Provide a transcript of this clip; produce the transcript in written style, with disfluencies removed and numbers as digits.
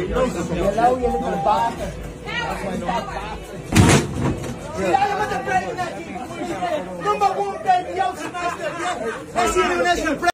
Hello, you little bastard. See, I am the president. Number one baby, yo, semester. I see you, national president.